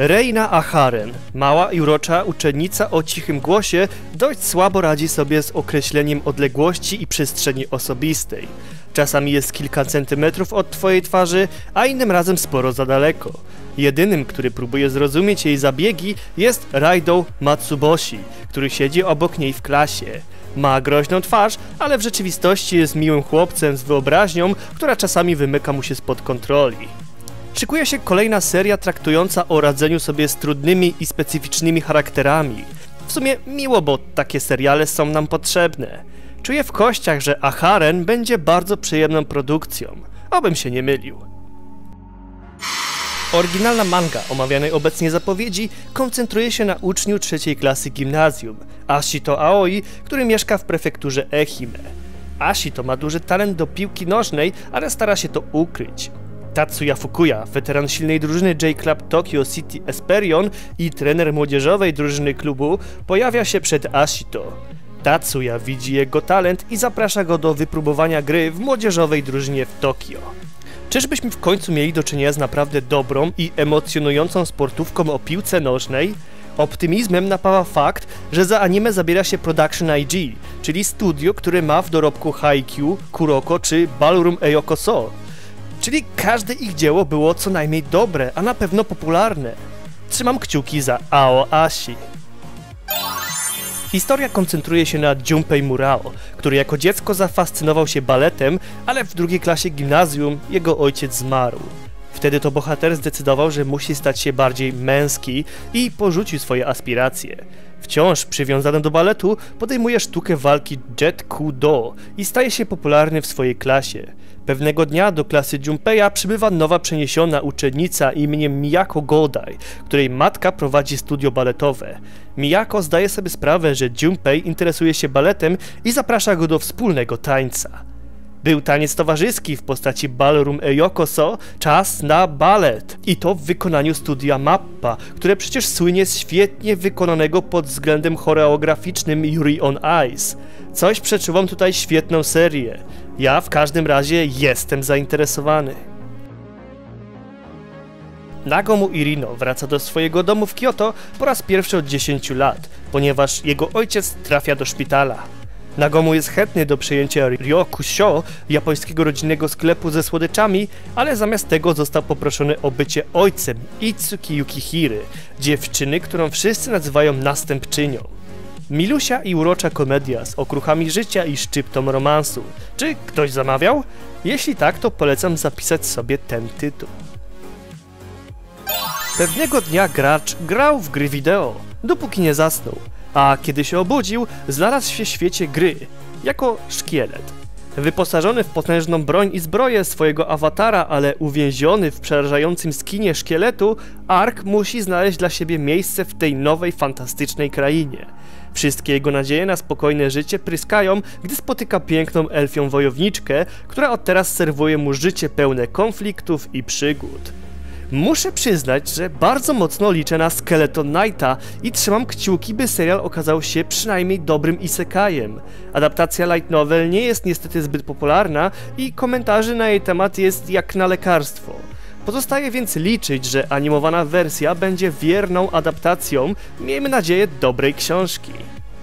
Reina Aharen, mała i urocza uczennica o cichym głosie, dość słabo radzi sobie z określeniem odległości i przestrzeni osobistej. Czasami jest kilka centymetrów od twojej twarzy, a innym razem sporo za daleko. Jedynym, który próbuje zrozumieć jej zabiegi, jest Raido Matsuboshi, który siedzi obok niej w klasie. Ma groźną twarz, ale w rzeczywistości jest miłym chłopcem z wyobraźnią, która czasami wymyka mu się spod kontroli. Szykuje się kolejna seria traktująca o radzeniu sobie z trudnymi i specyficznymi charakterami. W sumie miło, bo takie seriale są nam potrzebne. Czuję w kościach, że Aharen będzie bardzo przyjemną produkcją. Obym się nie mylił. Oryginalna manga omawianej obecnie zapowiedzi koncentruje się na uczniu trzeciej klasy gimnazjum, Ashito Aoi, który mieszka w prefekturze Ehime. Ashito ma duży talent do piłki nożnej, ale stara się to ukryć. Tatsuya Fukuya, weteran silnej drużyny J-Club Tokyo City Esperion i trener młodzieżowej drużyny klubu, pojawia się przed Ashito. Tatsuya widzi jego talent i zaprasza go do wypróbowania gry w młodzieżowej drużynie w Tokio. Czyżbyśmy w końcu mieli do czynienia z naprawdę dobrą i emocjonującą sportówką o piłce nożnej? Optymizmem napawa fakt, że za anime zabiera się Production IG, czyli studio, które ma w dorobku Haikyuu, Kuroko czy Ballroom Eyokoso. Czyli każde ich dzieło było co najmniej dobre, a na pewno popularne. Trzymam kciuki za Aoashi. Historia koncentruje się na Junpei Murao, który jako dziecko zafascynował się baletem, ale w drugiej klasie gimnazjum jego ojciec zmarł. Wtedy to bohater zdecydował, że musi stać się bardziej męski i porzucił swoje aspiracje. Wciąż przywiązany do baletu, podejmuje sztukę walki Jet Kudo i staje się popularny w swojej klasie. Pewnego dnia do klasy Junpeia przybywa nowa przeniesiona uczennica imieniem Miyako Godai, której matka prowadzi studio baletowe. Miyako zdaje sobie sprawę, że Junpei interesuje się baletem i zaprasza go do wspólnego tańca. Był taniec towarzyski w postaci Ballroom Eyokoso, czas na balet. I to w wykonaniu studia Mappa, które przecież słynie z świetnie wykonanego pod względem choreograficznym Yuri on Ice. Coś przeczuwam tutaj świetną serię. Ja w każdym razie jestem zainteresowany. Nagomu Irino wraca do swojego domu w Kyoto po raz pierwszy od 10 lat, ponieważ jego ojciec trafia do szpitala. Nagomu jest chętny do przejęcia Ryokusho, japońskiego rodzinnego sklepu ze słodyczami, ale zamiast tego został poproszony o bycie ojcem Itsuki Yukihiry, dziewczyny, którą wszyscy nazywają następczynią. Milusia i urocza komedia z okruchami życia i szczyptą romansu. Czy ktoś zamawiał? Jeśli tak, to polecam zapisać sobie ten tytuł. Pewnego dnia gracz grał w gry wideo, dopóki nie zasnął, a kiedy się obudził, znalazł się w świecie gry, jako szkielet. Wyposażony w potężną broń i zbroję swojego awatara, ale uwięziony w przerażającym skinie szkieletu, Ark musi znaleźć dla siebie miejsce w tej nowej, fantastycznej krainie. Wszystkie jego nadzieje na spokojne życie pryskają, gdy spotyka piękną elfią wojowniczkę, która od teraz serwuje mu życie pełne konfliktów i przygód. Muszę przyznać, że bardzo mocno liczę na Skeleton Knighta i trzymam kciuki, by serial okazał się przynajmniej dobrym isekajem. Adaptacja light novel nie jest niestety zbyt popularna i komentarzy na jej temat jest jak na lekarstwo. Pozostaje więc liczyć, że animowana wersja będzie wierną adaptacją, miejmy nadzieję, dobrej książki.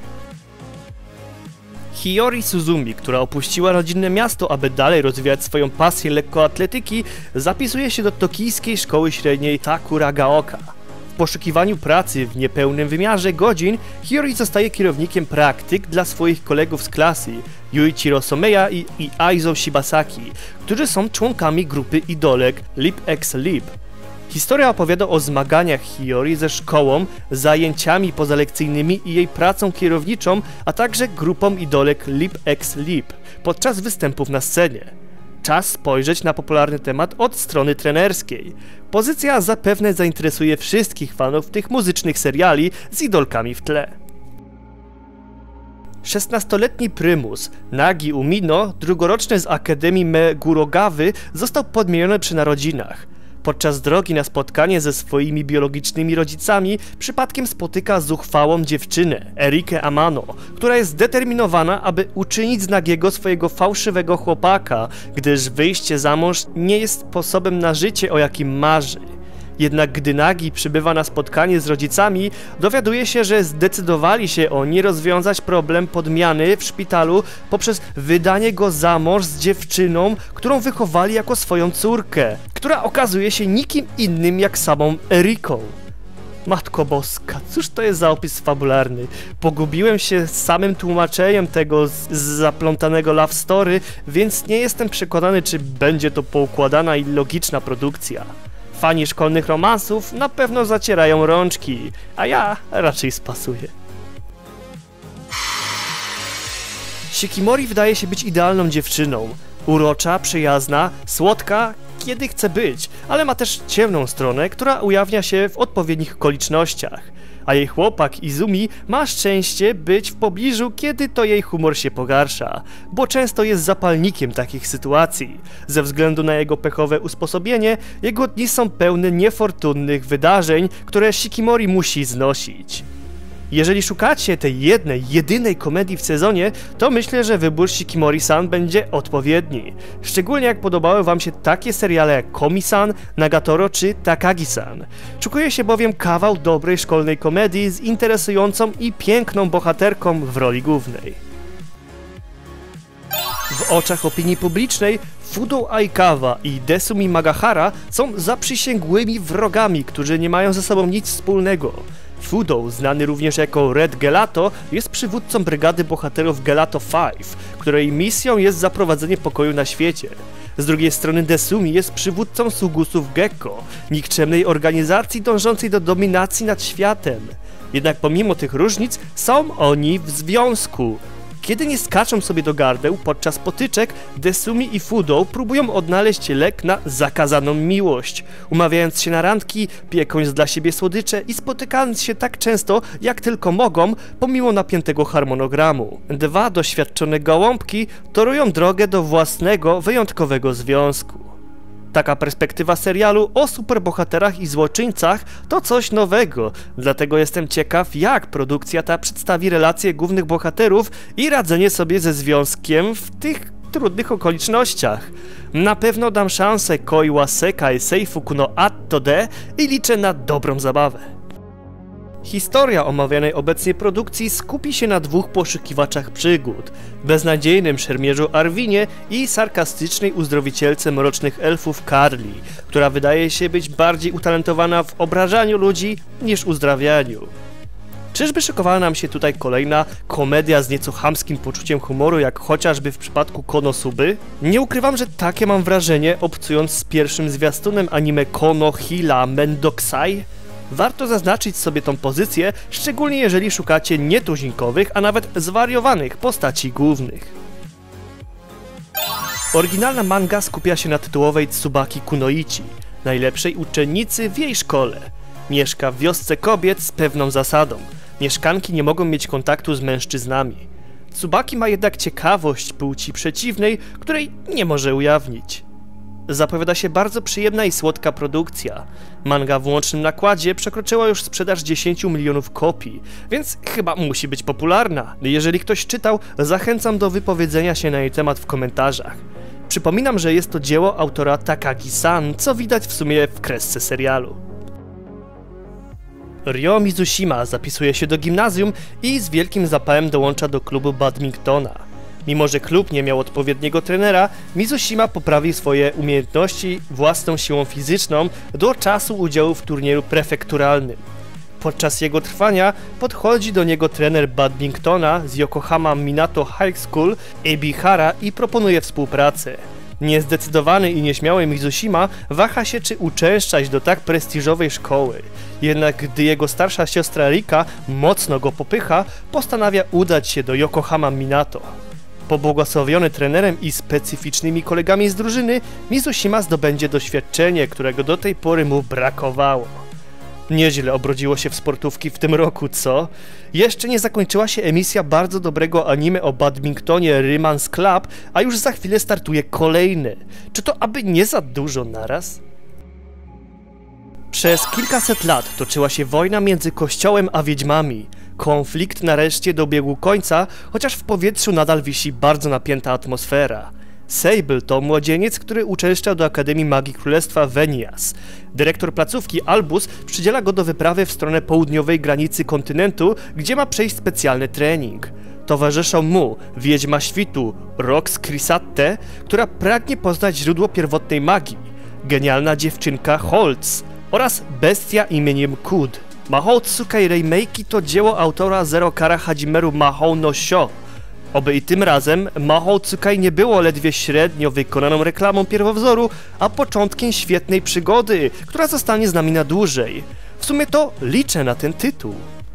Hiyori Suzumi, która opuściła rodzinne miasto, aby dalej rozwijać swoją pasję lekkoatletyki, zapisuje się do tokijskiej szkoły średniej Sakuragaoka. W poszukiwaniu pracy w niepełnym wymiarze godzin, Hiyori zostaje kierownikiem praktyk dla swoich kolegów z klasy, Yuichiro Someya i Aizo Shibasaki, którzy są członkami grupy idolek Lip X Lip. Historia opowiada o zmaganiach Hiyori ze szkołą, zajęciami pozalekcyjnymi i jej pracą kierowniczą, a także grupą idolek Lip X Lip podczas występów na scenie. Czas spojrzeć na popularny temat od strony trenerskiej. Pozycja zapewne zainteresuje wszystkich fanów tych muzycznych seriali z idolkami w tle. 16-letni prymus Nagi Umino, drugoroczny z Akademii Megurogawy, został podmieniony przy narodzinach. Podczas drogi na spotkanie ze swoimi biologicznymi rodzicami przypadkiem spotyka zuchwałą dziewczynę, Erikę Amano, która jest zdeterminowana, aby uczynić z Nagiego swojego fałszywego chłopaka, gdyż wyjście za mąż nie jest sposobem na życie, o jakim marzy. Jednak gdy Nagi przybywa na spotkanie z rodzicami, dowiaduje się, że zdecydowali się oni rozwiązać problem podmiany w szpitalu poprzez wydanie go za mąż z dziewczyną, którą wychowali jako swoją córkę, która okazuje się nikim innym jak samą Eriką. Matko Boska, cóż to jest za opis fabularny? Pogubiłem się z samym tłumaczeniem tego zaplątanego love story, więc nie jestem przekonany, czy będzie to poukładana i logiczna produkcja. Fani szkolnych romansów na pewno zacierają rączki, a ja raczej spasuję. Shikimori wydaje się być idealną dziewczyną. Urocza, przyjazna, słodka, kiedy chce być, ale ma też ciemną stronę, która ujawnia się w odpowiednich okolicznościach. A jej chłopak Izumi ma szczęście być w pobliżu, kiedy to jej humor się pogarsza, bo często jest zapalnikiem takich sytuacji. Ze względu na jego pechowe usposobienie, jego dni są pełne niefortunnych wydarzeń, które Shikimori musi znosić. Jeżeli szukacie tej jedynej komedii w sezonie, to myślę, że wybór Shikimori-san będzie odpowiedni. Szczególnie jak podobały wam się takie seriale jak Komi-san, Nagatoro czy Takagi-san. Szukuje się bowiem kawał dobrej szkolnej komedii z interesującą i piękną bohaterką w roli głównej. W oczach opinii publicznej Fudo Aikawa i Desumi Magahara są zaprzysięgłymi wrogami, którzy nie mają ze sobą nic wspólnego. Fudo, znany również jako Red Gelato, jest przywódcą brygady bohaterów Gelato 5, której misją jest zaprowadzenie pokoju na świecie. Z drugiej strony Desumi jest przywódcą Sugusów Gekko, nikczemnej organizacji dążącej do dominacji nad światem. Jednak pomimo tych różnic są oni w związku. Kiedy nie skaczą sobie do gardeł podczas potyczek, Desumi i Fudo próbują odnaleźć lek na zakazaną miłość, umawiając się na randki, piekąc dla siebie słodycze i spotykając się tak często, jak tylko mogą, pomimo napiętego harmonogramu. Dwa doświadczone gołąbki torują drogę do własnego, wyjątkowego związku. Taka perspektywa serialu o superbohaterach i złoczyńcach to coś nowego, dlatego jestem ciekaw, jak produkcja ta przedstawi relacje głównych bohaterów i radzenie sobie ze związkiem w tych trudnych okolicznościach. Na pewno dam szansę Koi wa Sekai Seifuku no Atto de i liczę na dobrą zabawę. Historia omawianej obecnie produkcji skupi się na dwóch poszukiwaczach przygód, beznadziejnym szermierzu Arwinie i sarkastycznej uzdrowicielce mrocznych elfów Carly, która wydaje się być bardziej utalentowana w obrażaniu ludzi niż uzdrawianiu. Czyżby szykowała nam się tutaj kolejna komedia z nieco chamskim poczuciem humoru, jak chociażby w przypadku Konosuby? Nie ukrywam, że takie mam wrażenie, obcując z pierwszym zwiastunem anime Kono Hila Mendokusai. Warto zaznaczyć sobie tą pozycję, szczególnie jeżeli szukacie nietuzinkowych, a nawet zwariowanych postaci głównych. Oryginalna manga skupia się na tytułowej Tsubaki Kunoichi, najlepszej uczennicy w jej szkole. Mieszka w wiosce kobiet z pewną zasadą. Mieszkanki nie mogą mieć kontaktu z mężczyznami. Tsubaki ma jednak ciekawość płci przeciwnej, której nie może ujawnić. Zapowiada się bardzo przyjemna i słodka produkcja. Manga w łącznym nakładzie przekroczyła już sprzedaż 10 milionów kopii, więc chyba musi być popularna. Jeżeli ktoś czytał, zachęcam do wypowiedzenia się na jej temat w komentarzach. Przypominam, że jest to dzieło autora Takagi-san, co widać w sumie w kresce serialu. Ryo Mizushima zapisuje się do gimnazjum i z wielkim zapałem dołącza do klubu badmintona. Mimo że klub nie miał odpowiedniego trenera, Mizushima poprawił swoje umiejętności własną siłą fizyczną do czasu udziału w turnieju prefekturalnym. Podczas jego trwania podchodzi do niego trener badmintona z Yokohama Minato High School Ebihara i proponuje współpracę. Niezdecydowany i nieśmiały Mizushima waha się, czy uczęszczać do tak prestiżowej szkoły. Jednak gdy jego starsza siostra Rika mocno go popycha, postanawia udać się do Yokohama Minato. Pobłogosławiony trenerem i specyficznymi kolegami z drużyny, Mizushima zdobędzie doświadczenie, którego do tej pory mu brakowało. Nieźle obrodziło się w sportówki w tym roku, co? Jeszcze nie zakończyła się emisja bardzo dobrego anime o badmintonie Ryman's Club, a już za chwilę startuje kolejne. Czy to aby nie za dużo naraz? Przez kilkaset lat toczyła się wojna między Kościołem a wiedźmami. Konflikt nareszcie dobiegł końca, chociaż w powietrzu nadal wisi bardzo napięta atmosfera. Sable to młodzieniec, który uczęszczał do Akademii Magii Królestwa Venias. Dyrektor placówki Albus przydziela go do wyprawy w stronę południowej granicy kontynentu, gdzie ma przejść specjalny trening. Towarzyszą mu wiedźma świtu Rox Chrysatte, która pragnie poznać źródło pierwotnej magii, genialna dziewczynka Holtz oraz bestia imieniem Kud. Mahou Tsukai Remake'i to dzieło autora Zero Kara Hajimeru Mahou no Sho. Oby i tym razem Mahou Tsukai nie było ledwie średnio wykonaną reklamą pierwowzoru, a początkiem świetnej przygody, która zostanie z nami na dłużej. W sumie to liczę na ten tytuł.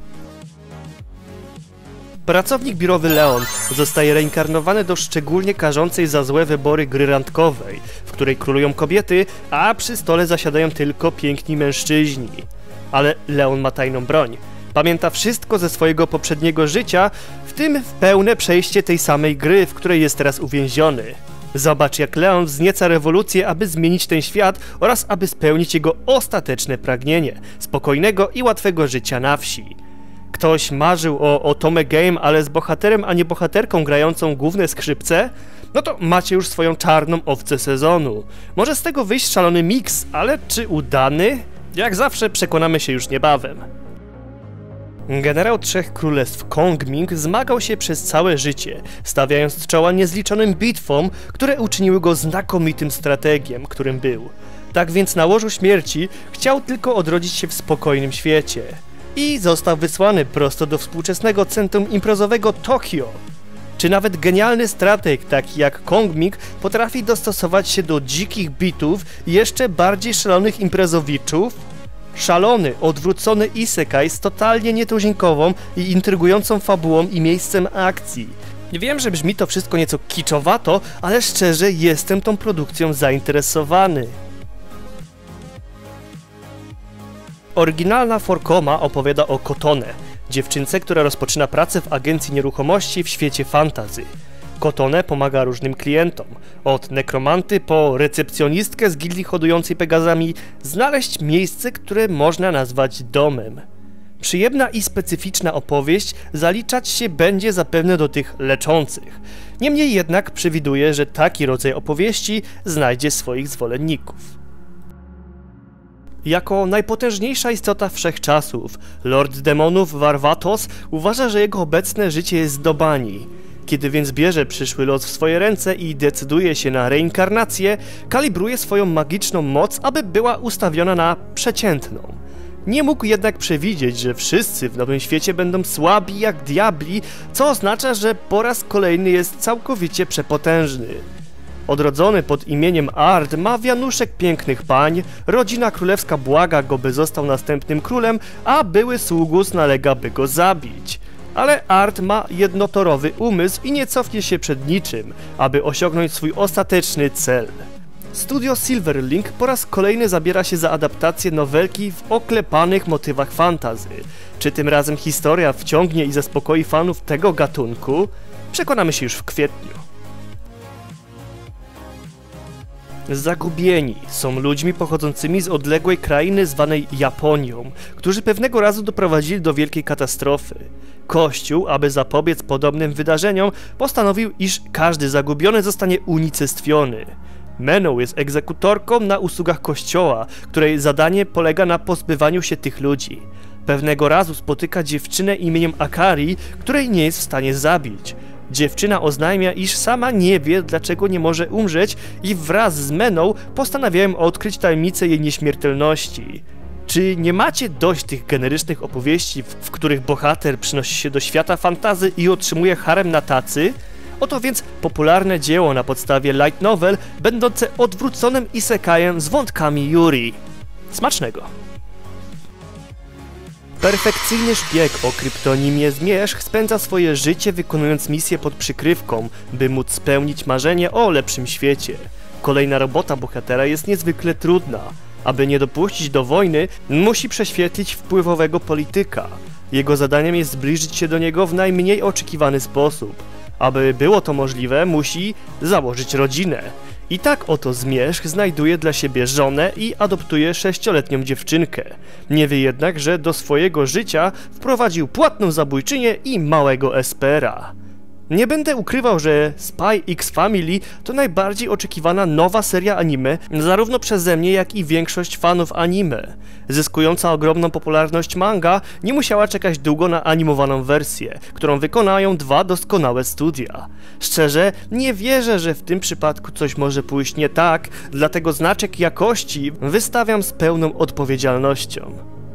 Pracownik biurowy Leon zostaje reinkarnowany do szczególnie karzącej za złe wybory gry randkowej, w której królują kobiety, a przy stole zasiadają tylko piękni mężczyźni. Ale Leon ma tajną broń. Pamięta wszystko ze swojego poprzedniego życia, w tym w pełne przejście tej samej gry, w której jest teraz uwięziony. Zobacz, jak Leon wznieca rewolucję, aby zmienić ten świat oraz aby spełnić jego ostateczne pragnienie spokojnego i łatwego życia na wsi. Ktoś marzył o Otome Game, ale z bohaterem, a nie bohaterką grającą główne skrzypce? No to macie już swoją czarną owcę sezonu. Może z tego wyjść szalony miks, ale czy udany? Jak zawsze przekonamy się już niebawem. Generał Trzech Królestw Kongming zmagał się przez całe życie, stawiając czoła niezliczonym bitwom, które uczyniły go znakomitym strategiem, którym był. Tak więc na łożu śmierci chciał tylko odrodzić się w spokojnym świecie. I został wysłany prosto do współczesnego centrum imprezowego Tokio. Czy nawet genialny strateg, taki jak Kongming, potrafi dostosować się do dzikich bitów i jeszcze bardziej szalonych imprezowiczów? Szalony, odwrócony isekai z totalnie nietuzinkową i intrygującą fabułą i miejscem akcji. Wiem, że brzmi to wszystko nieco kiczowato, ale szczerze jestem tą produkcją zainteresowany. Oryginalna Forkoma opowiada o Kotone, dziewczynce, która rozpoczyna pracę w agencji nieruchomości w świecie fantasy. Kotone pomaga różnym klientom, od nekromanty po recepcjonistkę z gildii hodującej Pegazami, znaleźć miejsce, które można nazwać domem. Przyjemna i specyficzna opowieść zaliczać się będzie zapewne do tych leczących. Niemniej jednak przewiduję, że taki rodzaj opowieści znajdzie swoich zwolenników. Jako najpotężniejsza istota wszechczasów, Lord Demonów Varvatos uważa, że jego obecne życie jest do bani. Kiedy więc bierze przyszły los w swoje ręce i decyduje się na reinkarnację, kalibruje swoją magiczną moc, aby była ustawiona na przeciętną. Nie mógł jednak przewidzieć, że wszyscy w nowym świecie będą słabi jak diabli, co oznacza, że po raz kolejny jest całkowicie przepotężny. Odrodzony pod imieniem Ard ma wianuszek pięknych pań, rodzina królewska błaga go, by został następnym królem, a były sługus nalega, by go zabić. Ale Ard ma jednotorowy umysł i nie cofnie się przed niczym, aby osiągnąć swój ostateczny cel. Studio Silverlink po raz kolejny zabiera się za adaptację nowelki w oklepanych motywach fantasy. Czy tym razem historia wciągnie i zaspokoi fanów tego gatunku? Przekonamy się już w kwietniu. Zagubieni są ludźmi pochodzącymi z odległej krainy zwanej Japonią, którzy pewnego razu doprowadzili do wielkiej katastrofy. Kościół, aby zapobiec podobnym wydarzeniom, postanowił, iż każdy zagubiony zostanie unicestwiony. Menou jest egzekutorką na usługach kościoła, której zadanie polega na pozbywaniu się tych ludzi. Pewnego razu spotyka dziewczynę imieniem Akari, której nie jest w stanie zabić. Dziewczyna oznajmia, iż sama nie wie, dlaczego nie może umrzeć i wraz z Menou postanawiają odkryć tajemnicę jej nieśmiertelności. Czy nie macie dość tych generycznych opowieści, w których bohater przynosi się do świata fantasy i otrzymuje harem na tacy? Oto więc popularne dzieło na podstawie light novel, będące odwróconym isekajem z wątkami Yuri. Smacznego! Perfekcyjny szpieg o kryptonimie Zmierzch spędza swoje życie wykonując misję pod przykrywką, by móc spełnić marzenie o lepszym świecie. Kolejna robota bohatera jest niezwykle trudna. Aby nie dopuścić do wojny, musi prześwietlić wpływowego polityka. Jego zadaniem jest zbliżyć się do niego w najmniej oczekiwany sposób. Aby było to możliwe, musi założyć rodzinę. I tak oto Zmierzch znajduje dla siebie żonę i adoptuje 6-letnią dziewczynkę. Nie wie jednak, że do swojego życia wprowadził płatną zabójczynię i małego espera. Nie będę ukrywał, że Spy X Family to najbardziej oczekiwana nowa seria anime, zarówno przeze mnie, jak i większość fanów anime. Zyskująca ogromną popularność manga nie musiała czekać długo na animowaną wersję, którą wykonają dwa doskonałe studia. Szczerze, nie wierzę, że w tym przypadku coś może pójść nie tak, dlatego znaczek jakości wystawiam z pełną odpowiedzialnością.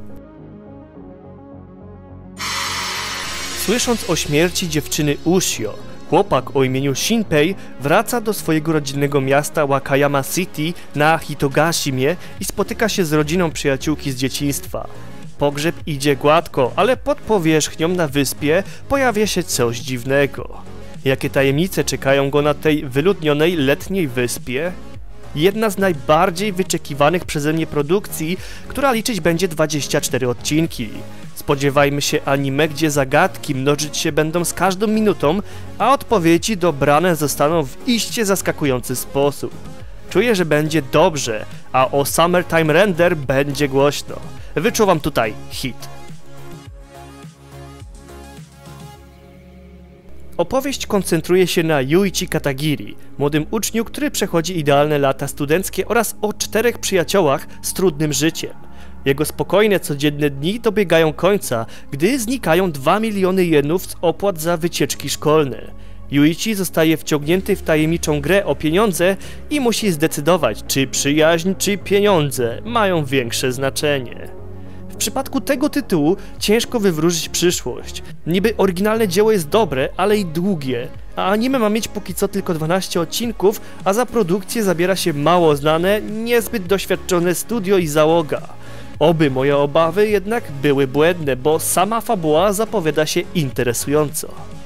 Słysząc o śmierci dziewczyny Ushio, chłopak o imieniu Shinpei wraca do swojego rodzinnego miasta Wakayama City na Hitogashimie i spotyka się z rodziną przyjaciółki z dzieciństwa. Pogrzeb idzie gładko, ale pod powierzchnią na wyspie pojawia się coś dziwnego. Jakie tajemnice czekają go na tej wyludnionej letniej wyspie? Jedna z najbardziej wyczekiwanych przeze mnie produkcji, która liczyć będzie 24 odcinki. Spodziewajmy się anime, gdzie zagadki mnożyć się będą z każdą minutą, a odpowiedzi dobrane zostaną w iście zaskakujący sposób. Czuję, że będzie dobrze, a o Summertime Render będzie głośno. Wyczuwam tutaj hit. Opowieść koncentruje się na Yuichi Katagiri, młodym uczniu, który przechodzi idealne lata studenckie oraz o 4 przyjaciołach z trudnym życiem. Jego spokojne, codzienne dni dobiegają końca, gdy znikają 2 miliony jenów z opłat za wycieczki szkolne. Yuichi zostaje wciągnięty w tajemniczą grę o pieniądze i musi zdecydować, czy przyjaźń, czy pieniądze mają większe znaczenie. W przypadku tego tytułu ciężko wywrócić przyszłość. Niby oryginalne dzieło jest dobre, ale i długie, a anime ma mieć póki co tylko 12 odcinków, a za produkcję zabiera się mało znane, niezbyt doświadczone studio i załoga. Oby moje obawy jednak były błędne, bo sama fabuła zapowiada się interesująco.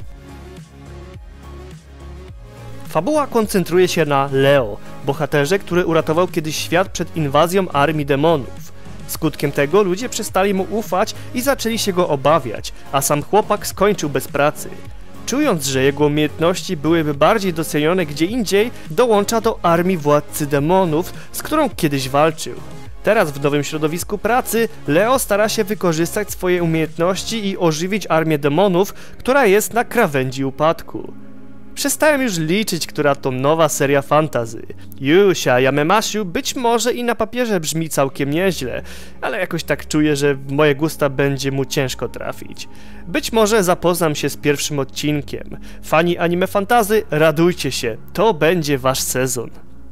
Fabuła koncentruje się na Leo, bohaterze, który uratował kiedyś świat przed inwazją armii demonów. Skutkiem tego ludzie przestali mu ufać i zaczęli się go obawiać, a sam chłopak skończył bez pracy. Czując, że jego umiejętności byłyby bardziej docenione gdzie indziej, dołącza do armii władcy demonów, z którą kiedyś walczył. Teraz w nowym środowisku pracy Leo stara się wykorzystać swoje umiejętności i ożywić armię demonów, która jest na krawędzi upadku. Przestałem już liczyć, która to nowa seria fantasy. Yusia Yamemasiu być może i na papierze brzmi całkiem nieźle, ale jakoś tak czuję, że w moje gusta będzie mu ciężko trafić. Być może zapoznam się z pierwszym odcinkiem. Fani anime fantasy, radujcie się, to będzie wasz sezon.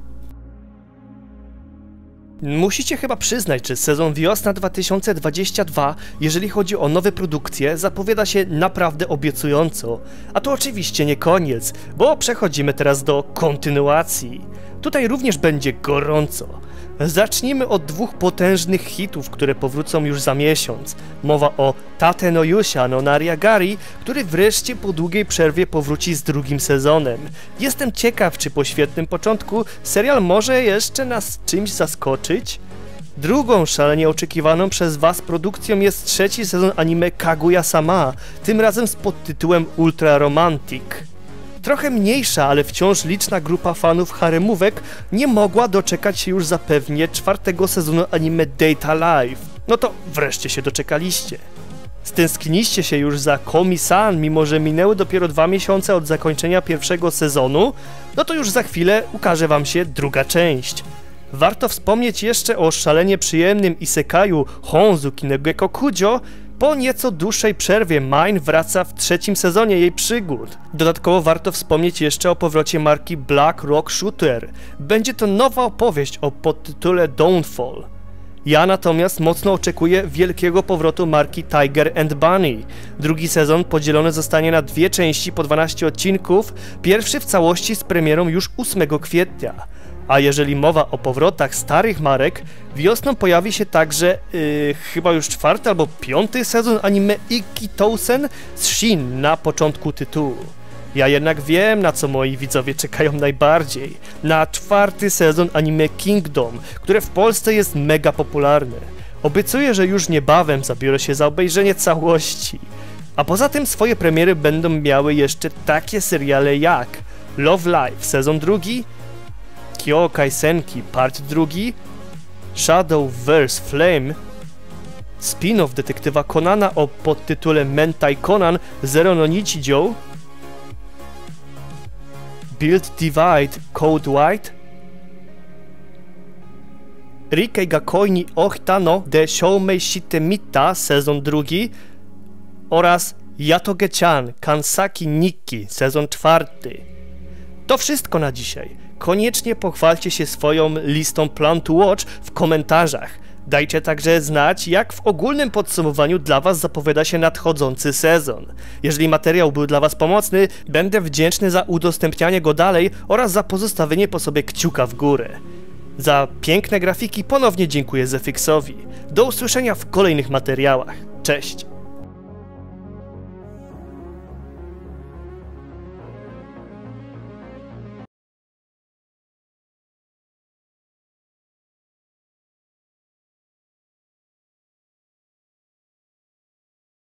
Musicie chyba przyznać, że sezon wiosna 2022, jeżeli chodzi o nowe produkcje, zapowiada się naprawdę obiecująco. A to oczywiście nie koniec, bo przechodzimy teraz do kontynuacji. Tutaj również będzie gorąco. Zacznijmy od dwóch potężnych hitów, które powrócą już za miesiąc. Mowa o Tate no Yusia no Nariagari, który wreszcie po długiej przerwie powróci z drugim sezonem. Jestem ciekaw, czy po świetnym początku serial może jeszcze nas czymś zaskoczyć? Drugą szalenie oczekiwaną przez was produkcją jest trzeci sezon anime Kaguya-sama, tym razem z podtytułem Ultra Romantic. Trochę mniejsza, ale wciąż liczna grupa fanów haremówek nie mogła doczekać się już zapewnie czwartego sezonu anime Date Live. No to wreszcie się doczekaliście. Stęskniliście się już za Komi-san, mimo że minęły dopiero 2 miesiące od zakończenia pierwszego sezonu? No to już za chwilę ukaże wam się druga część. Warto wspomnieć jeszcze o szalenie przyjemnym isekaju Honzuki no Geko Kujo. Po nieco dłuższej przerwie Mine wraca w trzecim sezonie jej przygód. Dodatkowo warto wspomnieć jeszcze o powrocie marki Black Rock Shooter. Będzie to nowa opowieść o podtytule Downfall. Ja natomiast mocno oczekuję wielkiego powrotu marki Tiger and Bunny. Drugi sezon podzielony zostanie na 2 części po 12 odcinków, pierwszy w całości z premierą już 8 kwietnia. A jeżeli mowa o powrotach starych marek, wiosną pojawi się także chyba już 4. albo 5. sezon anime Ikkitousen z Shin na początku tytułu. Ja jednak wiem, na co moi widzowie czekają najbardziej. Na 4. sezon anime Kingdom, które w Polsce jest mega popularne. Obiecuję, że już niebawem zabiorę się za obejrzenie całości. A poza tym swoje premiery będą miały jeszcze takie seriale jak Love Live sezon 2, Kyokai Senki part 2, Shadowverse Flame, spin-off detektywa Conana o podtytule Mentai Conan Zero no Nichijou, Build Divide Code White, Rikei ga koi ni ohita no de shoumei shite mita sezon 2 oraz Yatoge-chan Kansaki Nikki sezon 4. To wszystko na dzisiaj. Koniecznie pochwalcie się swoją listą Plan to Watch w komentarzach. Dajcie także znać, jak w ogólnym podsumowaniu dla Was zapowiada się nadchodzący sezon. Jeżeli materiał był dla Was pomocny, będę wdzięczny za udostępnianie go dalej oraz za pozostawienie po sobie kciuka w górę. Za piękne grafiki ponownie dziękuję Zefixowi. Do usłyszenia w kolejnych materiałach. Cześć!